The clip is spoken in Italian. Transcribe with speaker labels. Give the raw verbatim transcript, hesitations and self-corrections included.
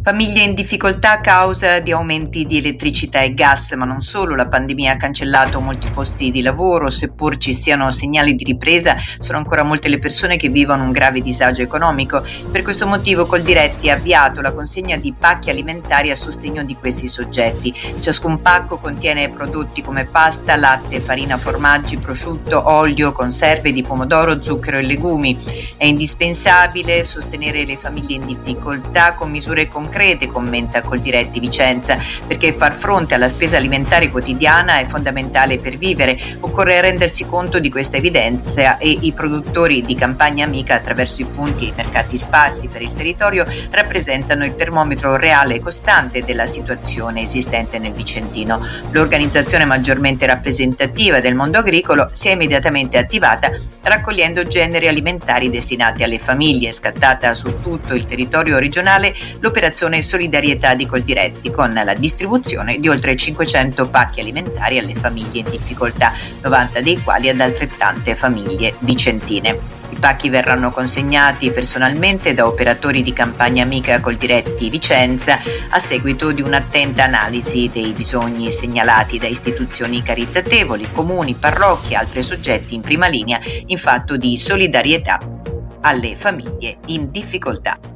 Speaker 1: Famiglie in difficoltà a causa di aumenti di elettricità e gas, ma non solo. La pandemia ha cancellato molti posti di lavoro, seppur ci siano segnali di ripresa, sono ancora molte le persone che vivono un grave disagio economico. Per questo motivo Coldiretti ha avviato la consegna di pacchi alimentari a sostegno di questi soggetti. Ciascun pacco contiene prodotti come pasta, latte, farina, formaggi, prosciutto, olio, conserve di pomodoro, zucchero e legumi. È indispensabile sostenere le famiglie in difficoltà con misure concrete, commenta Coldiretti Vicenza, perché far fronte alla spesa alimentare quotidiana è fondamentale per vivere. Occorre rendersi conto di questa evidenza e i produttori di Campagna Amica, attraverso i punti e i mercati sparsi per il territorio, rappresentano il termometro reale e costante della situazione esistente nel Vicentino. L'organizzazione maggiormente rappresentativa del mondo agricolo si è immediatamente attivata raccogliendo generi alimentari destinati alle famiglie. Scattata su tutto il territorio regionale l'operazione Solidarietà di Coldiretti, con la distribuzione di oltre cinquecento pacchi alimentari alle famiglie in difficoltà, novanta dei quali ad altrettante famiglie vicentine. I pacchi verranno consegnati personalmente da operatori di Campagna Amica Coldiretti Vicenza a seguito di un'attenta analisi dei bisogni segnalati da istituzioni caritatevoli, comuni, parrocchie e altri soggetti in prima linea in fatto di solidarietà alle famiglie in difficoltà.